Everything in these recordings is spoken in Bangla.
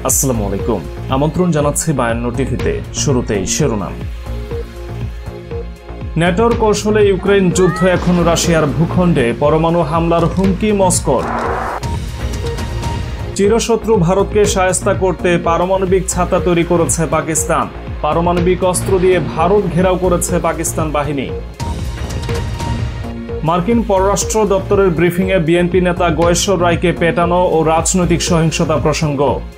আসসালামু আলাইকুম। আমন্ত্রণ জানাচ্ছি 52 টিভিতে। শুরুতেই শিরোনাম। ন্যাটোর কৌশলে ইউক্রেন যুদ্ধ এখন রাশিয়ার ভূখণ্ডে, পরমাণু হামলার হুমকি মস্কোর। চিরশত্রু ভারতকে শায়েস্তা করতে পারমাণবিক ছাতা তৈরি করেছে পাকিস্তান। পারমাণবিক অস্ত্র দিয়ে ভারত ঘেরাও করেছে পাকিস্তান বাহিনী। মার্কিন পররাষ্ট্র দপ্তরের ব্রিফিংয়ে বিএনপি নেতা গয়েশ্বর রায়কে পেটানো ও রাজনৈতিক সহিংসতা প্রসঙ্গ।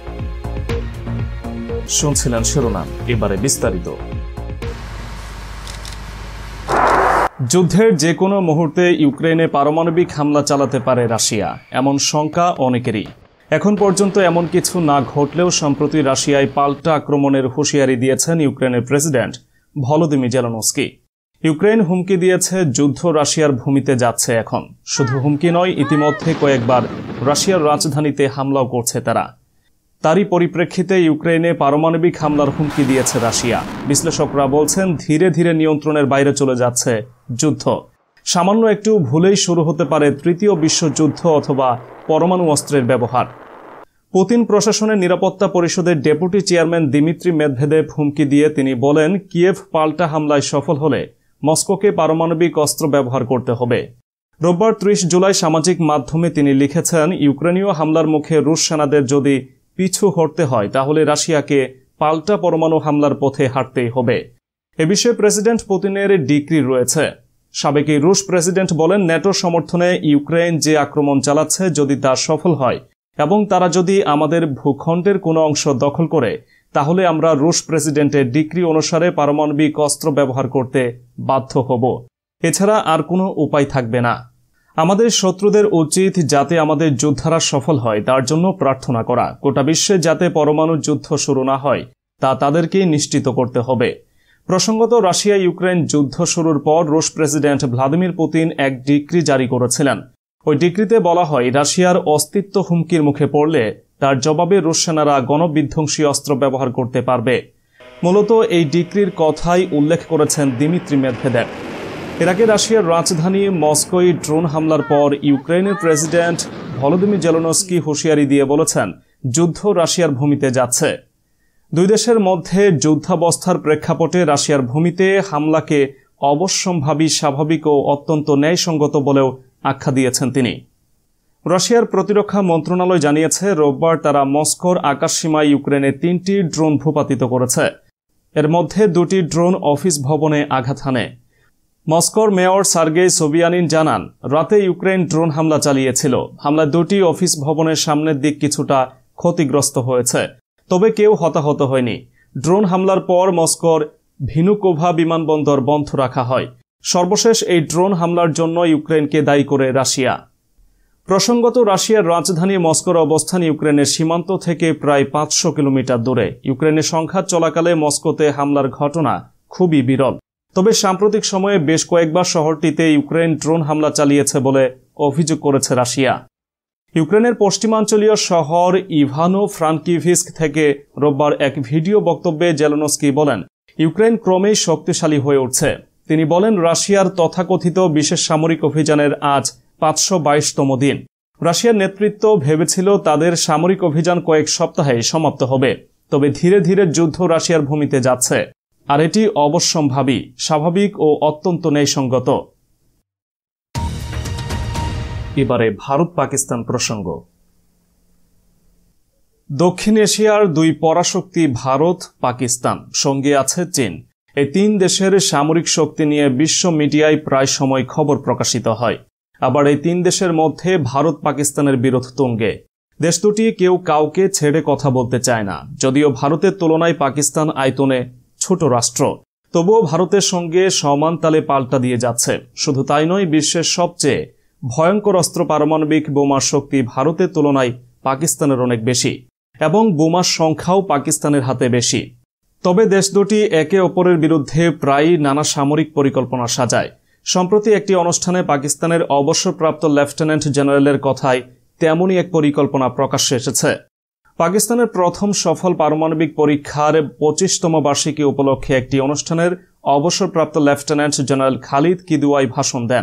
শুনছিলেন শিরোনাম, এবারে বিস্তারিত। যুদ্ধের যে কোনো মুহূর্তে ইউক্রেনে পারমাণবিক হামলা চালাতে পারে রাশিয়া, এমন শঙ্কা অনেকেরই। এখন পর্যন্ত এমন কিছু না ঘটলেও সম্প্রতি রাশিয়ায় পাল্টা আক্রমণের হুঁশিয়ারি দিয়েছেন ইউক্রেনের প্রেসিডেন্ট ভলোদিমির জেলেনস্কি। ইউক্রেন হুমকি দিয়েছে যুদ্ধ রাশিয়ার ভূমিতে যাচ্ছে এখন। শুধু হুমকি নয়, ইতিমধ্যে কয়েকবার রাশিয়ার রাজধানীতে হামলাও করছে তারা। তারই পরিপ্রেক্ষিতে ইউক্রেনে পারমাণবিক হামলার হুমকি দিয়েছে রাশিয়া। বিশ্লেষকরা বলছেন ধীরে ধীরে নিয়ন্ত্রণের বাইরে চলে যাচ্ছে যুদ্ধ। সামান্য একটু ভুলেই শুরু হতে পারে তৃতীয় বিশ্বযুদ্ধ অথবা পরমাণু অস্ত্রের ব্যবহার। পুতিন প্রশাসনের নিরাপত্তা পরিষদের ডেপুটি চেয়ারম্যান দিমিত্রি মেদভেদেভ হুমকি দিয়ে তিনি বলেন, কিয়েভ পাল্টা হামলায় সফল হলে মস্কোকে পারমাণবিক অস্ত্র ব্যবহার করতে হবে। রোববার 30 জুলাই সামাজিক মাধ্যমে তিনি লিখেছেন, ইউক্রেনীয় হামলার মুখে রুশ সেনাদের যদি পিছু হটতে হয় তাহলে রাশিয়াকে পাল্টা পরমাণু হামলার পথে হাঁটতেই হবে। এ বিষয়ে প্রেসিডেন্ট পুতিনের ডিক্রি রয়েছে। সাবেক রুশ প্রেসিডেন্ট বলেন, ন্যাটোর সমর্থনে ইউক্রেন যে আক্রমণ চালাচ্ছে যদি তা সফল হয় এবং তারা যদি আমাদের ভূখণ্ডের কোনো অংশ দখল করে, তাহলে আমরা রুশ প্রেসিডেন্টের ডিক্রি অনুসারে পারমাণবিক অস্ত্র ব্যবহার করতে বাধ্য হব। এছাড়া আর কোনো উপায় থাকবে না। আমাদের শত্রুদের উচিত যাতে আমাদের যোদ্ধারা সফল হয় তার জন্য প্রার্থনা করা। গোটা বিশ্বে যাতে পরমাণু যুদ্ধ শুরু না হয় তা তাদেরকেই নিশ্চিত করতে হবে। প্রসঙ্গত, রাশিয়া ইউক্রেন যুদ্ধ শুরুর পর রুশ প্রেসিডেন্ট ভ্লাদিমির পুতিন এক ডিক্রি জারি করেছিলেন। ওই ডিক্রিতে বলা হয়, রাশিয়ার অস্তিত্ব হুমকির মুখে পড়লে তার জবাবে রুশ সেনারা গণবিধ্বংসী অস্ত্র ব্যবহার করতে পারবে। মূলত এই ডিক্রির কথাই উল্লেখ করেছেন দিমিত্রি মেদভেদেভ। এর আগে রাশিয়ার রাজধানী মস্কোয় ড্রোন হামলার পর ইউক্রেনের প্রেসিডেন্ট ভলোদিমির জেলেনস্কি হুঁশিয়ারি দিয়ে বলেছেন, যুদ্ধ রাশিয়ার ভূমিতে যাচ্ছে। দুই দেশের মধ্যে যুদ্ধাবস্থার প্রেক্ষাপটে রাশিয়ার ভূমিতে হামলাকে অবশ্যম্ভাবী, স্বাভাবিক ও অত্যন্ত ন্যায়সঙ্গত বলেও আখ্যা দিয়েছেন তিনি। রাশিয়ার প্রতিরক্ষা মন্ত্রণালয় জানিয়েছে, রোববার তারা মস্কোর আকাশসীমায় ইউক্রেনে 3টি ড্রোন ভূপাতিত করেছে। এর মধ্যে 2টি ড্রোন অফিস ভবনে আঘাত হানে। মস্কোর মেয়র সার্গেই সোবিয়ানিন জানান, রাতে ইউক্রেন ড্রোন হামলা চালিয়েছিল। হামলায় 2টি অফিস ভবনের সামনের দিক কিছুটা ক্ষতিগ্রস্ত হয়েছে, তবে কেউ হতাহত হয়নি। ড্রোন হামলার পর মস্কোর ভিনুকোভা বিমানবন্দর বন্ধ রাখা হয়। সর্বশেষ এই ড্রোন হামলার জন্য ইউক্রেনকে দায়ী করে রাশিয়া। প্রসঙ্গত, রাশিয়ার রাজধানী মস্কোর অবস্থান ইউক্রেনের সীমান্ত থেকে প্রায় 500 কিলোমিটার দূরে। ইউক্রেনের সংঘাত চলাকালে মস্কোতে হামলার ঘটনা খুবই বিরল। তবে সাম্প্রতিক সময়ে বেশ কয়েকবার শহরটিতে ইউক্রেন ড্রোন হামলা চালিয়েছে বলে অভিযোগ করেছে রাশিয়া। ইউক্রেনের পশ্চিমাঞ্চলীয় শহর ইভানো ফ্রানকিভিস্ক থেকে রোববার এক ভিডিও বক্তব্যে জেলেনস্কি বলেন, ইউক্রেন ক্রমেই শক্তিশালী হয়ে উঠছে। তিনি বলেন, রাশিয়ার তথাকথিত বিশেষ সামরিক অভিযানের আজ 522তম দিন। রাশিয়ার নেতৃত্ব ভেবেছিল তাদের সামরিক অভিযান কয়েক সপ্তাহে সমাপ্ত হবে, তবে ধীরে ধীরে যুদ্ধ রাশিয়ার ভূমিতে যাচ্ছে, আর এটি অবশ্যম্ভাবী, স্বাভাবিক ও অত্যন্ত ন্যায়সঙ্গত। এবারে ভারত পাকিস্তান প্রসঙ্গ। দক্ষিণ এশিয়ার দুই পরাশক্তি ভারত, পাকিস্তান, সঙ্গে আছে চীন। এই 3 দেশের সামরিক শক্তি নিয়ে বিশ্ব মিডিয়ায় প্রায় সময় খবর প্রকাশিত হয়। আবার এই 3 দেশের মধ্যে ভারত পাকিস্তানের বিরোধ তুঙ্গে। দেশ দুটি কেউ কাউকে ছেড়ে কথা বলতে চায় না। যদিও ভারতের তুলনায় পাকিস্তান আয়তনে ছোট রাষ্ট্র, তবুও ভারতের সঙ্গে সমান তালে পাল্টা দিয়ে যাচ্ছে। শুধু তাই নয়, বিশ্বের সবচেয়ে ভয়ঙ্কর অস্ত্র পারমাণবিক বোমার শক্তি ভারতের তুলনায় পাকিস্তানের অনেক বেশি এবং বোমার সংখ্যাও পাকিস্তানের হাতে বেশি। তবে দেশ দুটি একে অপরের বিরুদ্ধে প্রায়ই নানা সামরিক পরিকল্পনা সাজায়। সম্প্রতি একটি অনুষ্ঠানে পাকিস্তানের অবসরপ্রাপ্ত লেফটেন্যান্ট জেনারেলের কথায় তেমনই এক পরিকল্পনা প্রকাশ্যে এসেছে। পাকিস্তানের প্রথম সফল পারমাণবিক পরীক্ষার 25তম বার্ষিকী উপলক্ষে একটি অনুষ্ঠানের অবসরপ্রাপ্ত লেফটেন্যান্ট জেনারেল খালিদ কিদওয়াই ভাষণ দেন।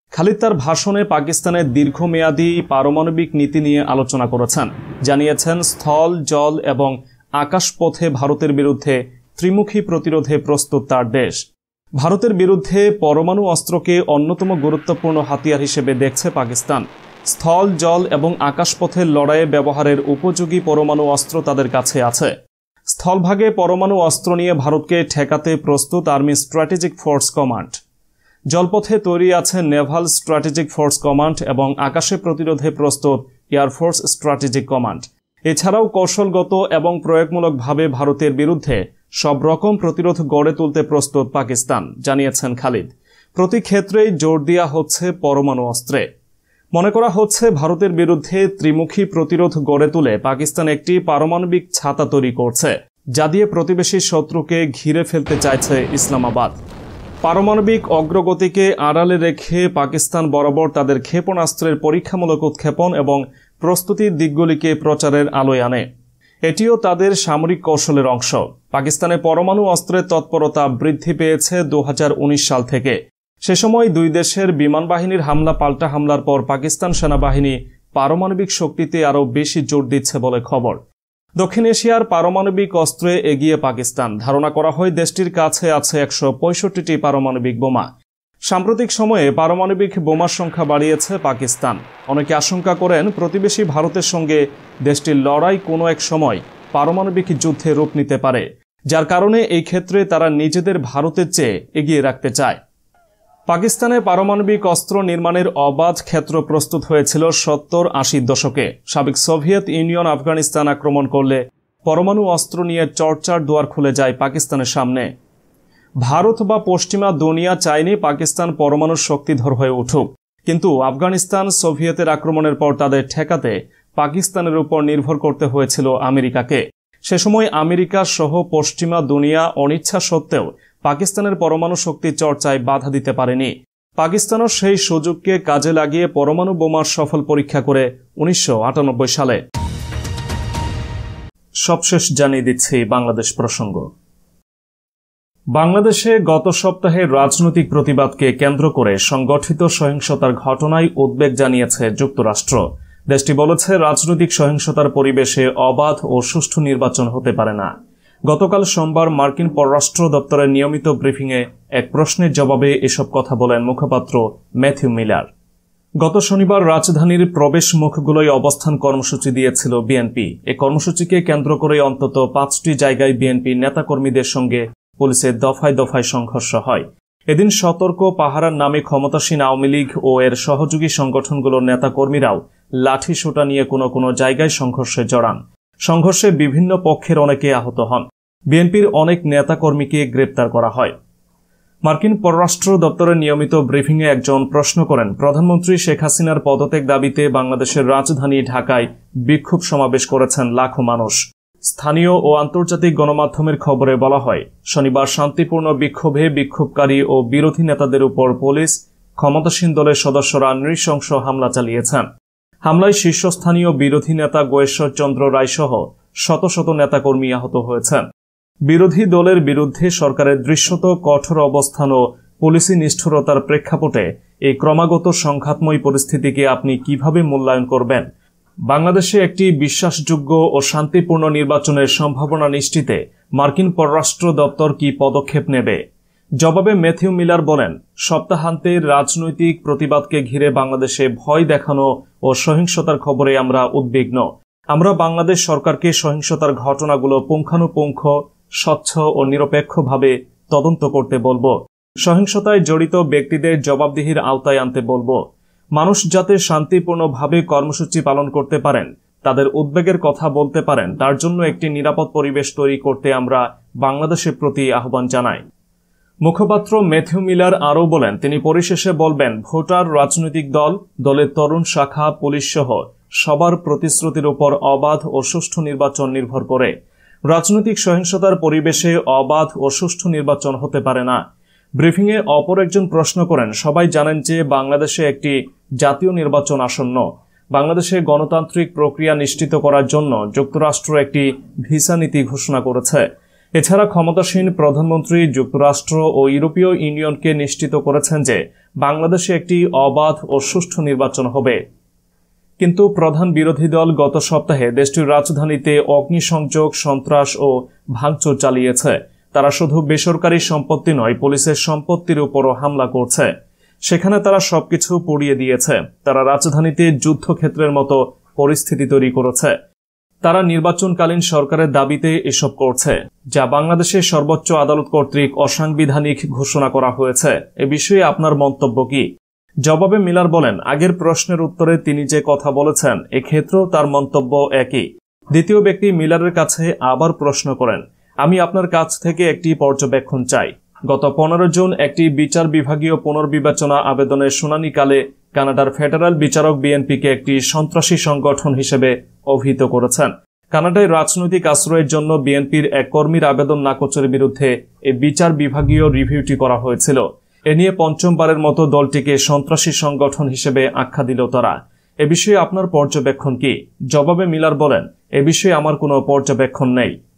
খালিদ তার ভাষণে পাকিস্তানের দীর্ঘমেয়াদী পারমাণবিক নীতি নিয়ে আলোচনা করেছেন। জানিয়েছেন স্থল, জল এবং আকাশপথে ভারতের বিরুদ্ধে ত্রিমুখী প্রতিরোধে প্রস্তুত তার দেশ। ভারতের বিরুদ্ধে পরমাণু অস্ত্রকে অন্যতম গুরুত্বপূর্ণ হাতিয়ার হিসেবে দেখছে পাকিস্তান। স্থল, জল এবং আকাশপথের লড়াইয়ে ব্যবহারের উপযোগী পরমাণু অস্ত্র তাদের কাছে আছে। স্থলভাগে পরমাণু অস্ত্র নিয়ে ভারতকে ঠেকাতে প্রস্তুত আর্মি স্ট্র্যাটেজিক ফোর্স কমান্ড। জলপথে তৈরি আছে নেভাল স্ট্র্যাটেজিক ফোর্স কমান্ড এবং আকাশে প্রতিরোধে প্রস্তুত এয়ারফোর্স স্ট্র্যাটেজিক কমান্ড। এছাড়াও কৌশলগত এবং প্রয়োগমূলকভাবে ভারতের বিরুদ্ধে সব রকম প্রতিরোধ গড়ে তুলতে প্রস্তুত পাকিস্তান, জানিয়েছেন খালিদ। প্রতি ক্ষেত্রেই জোর দেওয়া হচ্ছে পরমাণু অস্ত্রে। মনে করা হচ্ছে ভারতের বিরুদ্ধে ত্রিমুখী প্রতিরোধ গড়ে তুলে পাকিস্তান একটি পারমাণবিক ছাতা তৈরি করছে, যা দিয়ে প্রতিবেশী শত্রুকে ঘিরে ফেলতে চাইছে ইসলামাবাদ। পারমাণবিক অগ্রগতিকে আড়ালে রেখে পাকিস্তান বরাবর তাদের ক্ষেপণাস্ত্রের পরীক্ষামূলক উৎক্ষেপণ এবং প্রস্তুতির দিকগুলিকে প্রচারের আলোয় আনে। এটিও তাদের সামরিক কৌশলের অংশ। পাকিস্তানে পরমাণু অস্ত্রের তৎপরতা বৃদ্ধি পেয়েছে 2019 সাল থেকে। সে সময় দুই দেশের বিমান বাহিনীর হামলা পাল্টা হামলার পর পাকিস্তান সেনাবাহিনী পারমাণবিক শক্তিতে আরও বেশি জোর দিচ্ছে বলে খবর। দক্ষিণ এশিয়ার পারমাণবিক অস্ত্রে এগিয়ে পাকিস্তান। ধারণা করা হয় দেশটির কাছে আছে 165টি পারমাণবিক বোমা। সাম্প্রতিক সময়ে পারমাণবিক বোমার সংখ্যা বাড়িয়েছে পাকিস্তান। অনেকে আশঙ্কা করেন প্রতিবেশী ভারতের সঙ্গে দেশটির লড়াই কোনো এক সময় পারমাণবিক যুদ্ধে রূপ নিতে পারে, যার কারণে এই ক্ষেত্রে তারা নিজেদের ভারতের চেয়ে এগিয়ে রাখতে চায়। পাকিস্তানে পারমাণবিক অস্ত্র নির্মাণের অবাধ ক্ষেত্র প্রস্তুত হয়েছিল 70-80 দশকে। সাবেক সোভিয়েত ইউনিয়ন আফগানিস্তান আক্রমণ করলে পরমাণু অস্ত্র নিয়ে চর্চার দুয়ার খুলে যায় পাকিস্তানের সামনে। ভারত বা পশ্চিমা দুনিয়া চায়নি পাকিস্তান পরমাণু শক্তিধর হয়ে উঠুক, কিন্তু আফগানিস্তান সোভিয়েতের আক্রমণের পর তাদের ঠেকাতে পাকিস্তানের উপর নির্ভর করতে হয়েছিল আমেরিকাকে। সে সময় আমেরিকা সহ পশ্চিমা দুনিয়া অনিচ্ছা সত্ত্বেও পাকিস্তানের পরমাণু শক্তি চর্চায় বাধা দিতে পারেনি। পাকিস্তানও সেই সুযোগকে কাজে লাগিয়ে পরমাণু বোমার সফল পরীক্ষা করে 1998 সালে। সবশেষ জানিয়ে দিচ্ছি বাংলাদেশ প্রসঙ্গ। বাংলাদেশে গত সপ্তাহে রাজনৈতিক প্রতিবাদকে কেন্দ্র করে সংগঠিত সহিংসতার ঘটনায় উদ্বেগ জানিয়েছে যুক্তরাষ্ট্র। দেশটি বলেছে রাজনৈতিক সহিংসতার পরিবেশে অবাধ ও সুষ্ঠু নির্বাচন হতে পারে না। গতকাল সোমবার মার্কিন পররাষ্ট্র দপ্তরের নিয়মিত ব্রিফিংয়ে এক প্রশ্নের জবাবে এসব কথা বলেন মুখপাত্র ম্যাথিউ মিলার। গত শনিবার রাজধানীর প্রবেশ মুখগুলোয় অবস্থান কর্মসূচি দিয়েছিল বিএনপি। এই কর্মসূচিকে কেন্দ্র করে অন্তত 5টি জায়গায় বিএনপি নেতাকর্মীদের সঙ্গে পুলিশের দফায় দফায় সংঘর্ষ হয়। এদিন সতর্ক পাহারার নামে ক্ষমতাসীন আওয়ামী লীগ ও এর সহযোগী সংগঠনগুলোর নেতাকর্মীরাও লাঠি সোঁটা নিয়ে কোনো জায়গায় সংঘর্ষে জড়ান। সংঘর্ষে বিভিন্ন পক্ষের অনেকে আহত হন। বিএনপির অনেক নেতাকর্মীকে গ্রেপ্তার করা হয়। মার্কিন পররাষ্ট্র দপ্তরের নিয়মিত ব্রিফিংয়ে একজন প্রশ্ন করেন, প্রধানমন্ত্রী শেখ হাসিনার পদত্যাগ দাবিতে বাংলাদেশের রাজধানী ঢাকায় বিক্ষোভ সমাবেশ করেছেন লাখো মানুষ। স্থানীয় ও আন্তর্জাতিক গণমাধ্যমের খবরে বলা হয়, শনিবার শান্তিপূর্ণ বিক্ষোভে বিক্ষোভকারী ও বিরোধী নেতাদের উপর পুলিশ ক্ষমতাসীন দলের সদস্যরা নৃশংস হামলা চালিয়েছেন। হামলায় শীর্ষস্থানীয় বিরোধী নেতা গয়েশ্বর চন্দ্র রায় সহ শত শত নেতাকর্মী আহত হয়েছেন। বিরোধী দলের বিরুদ্ধে সরকারের দৃশ্যত কঠোর অবস্থান ও পুলিশি নিষ্ঠুরতার প্রেক্ষাপটে এই ক্রমাগত সংঘাতময় পরিস্থিতিকে আপনি কিভাবে মূল্যায়ন করবেন? বাংলাদেশে একটি বিশ্বাসযোগ্য ও শান্তিপূর্ণ নির্বাচনের সম্ভাবনা নিশ্চিতে মার্কিন পররাষ্ট্র দপ্তর কি পদক্ষেপ নেবে? জবাবে ম্যাথিউ মিলার বলেন, সপ্তাহান্তের রাজনৈতিক প্রতিবাদকে ঘিরে বাংলাদেশে ভয় দেখানো ও সহিংসতার খবরে আমরা উদ্বিগ্ন। আমরা বাংলাদেশ সরকারকে সহিংসতার ঘটনাগুলো পুঙ্খানুপুঙ্খ, স্বচ্ছ ও নিরপেক্ষভাবে তদন্ত করতে বলবো। সহিংসতায় জড়িত ব্যক্তিদের জবাবদিহির আওতায় আনতে বলবো। মানুষ যাতে শান্তিপূর্ণভাবে কর্মসূচি পালন করতে পারেন, তাদের উদ্বেগের কথা বলতে পারেন, তার জন্য একটি নিরাপদ পরিবেশ তৈরি করতে আমরা বাংলাদেশের প্রতি আহ্বান জানাই। মুখপাত্র ম্যাথিউ মিলার আরও বলেন, তিনি পরিশেষে বলবেন, ভোটার, রাজনৈতিক দল, দলের তরুণ শাখা, পুলিশ সহ সবার প্রতিশ্রুতির উপর অবাধ ও সুষ্ঠু নির্বাচন নির্ভর করে। রাজনৈতিক সহিংসতার পরিবেশে অবাধ ও সুষ্ঠু নির্বাচন হতে পারে না। ব্রিফিংয়ে অপর একজন প্রশ্ন করেন, সবাই জানেন যে বাংলাদেশে একটি জাতীয় নির্বাচন আসন্ন। বাংলাদেশে গণতান্ত্রিক প্রক্রিয়া নিশ্চিত করার জন্য যুক্তরাষ্ট্র একটি ভিসা নীতি ঘোষণা করেছে। এছাড়া ক্ষমতাসীন প্রধানমন্ত্রী যুক্তরাষ্ট্র ও ইউরোপীয় ইউনিয়নকে নিশ্চিত করেছেন যে বাংলাদেশে একটি অবাধ ও সুষ্ঠু নির্বাচন হবে। কিন্তু প্রধান বিরোধী দল গত সপ্তাহে দেশটির রাজধানীতে অগ্নিসংযোগ, সন্ত্রাস ও ভাঙচুর চালিয়েছে। তারা শুধু বেসরকারি সম্পত্তি নয়, পুলিশের সম্পত্তির উপরও হামলা করছে। সেখানে তারা সবকিছু পুড়িয়ে দিয়েছে। তারা রাজধানীতে যুদ্ধক্ষেত্রের মতো পরিস্থিতি তৈরি করেছে। তারা নির্বাচনকালীন সরকারের দাবিতে এসব করছে, যা বাংলাদেশের সর্বোচ্চ আদালত কর্তৃক অসাংবিধানিক ঘোষণা করা হয়েছে। এ বিষয়ে আপনার মন্তব্য কি? জবাবে মিলার বলেন, আগের প্রশ্নের উত্তরে তিনি যে কথা বলেছেন এক্ষেত্রেও তার মন্তব্য একই। দ্বিতীয় ব্যক্তি মিলারের কাছে আবার প্রশ্ন করেন, আমি আপনার কাছ থেকে একটি পর্যবেক্ষণ চাই। গত 15 জুন একটি বিচার বিভাগীয় পুনর্বিবেচনা আবেদনের শুনানিকালে কানাডার ফেডারেল বিচারক বিএনপিকে একটি সন্ত্রাসী সংগঠন হিসেবে অভিহিত করেছেন। কানাডায় রাজনৈতিক আশ্রয়ের জন্য বিএনপির এক কর্মীর আবেদন নাকচের বিরুদ্ধে এই বিচার বিভাগীয় রিভিউটি করা হয়েছিল। এ নিয়ে পঞ্চমবারের মতো দলটিকে সন্ত্রাসী সংগঠন হিসেবে আখ্যা দিল তারা। এ বিষয়ে আপনার পর্যবেক্ষণ কি? জবাবে মিলার বলেন, এ বিষয়ে আমার কোনো পর্যবেক্ষণ নেই।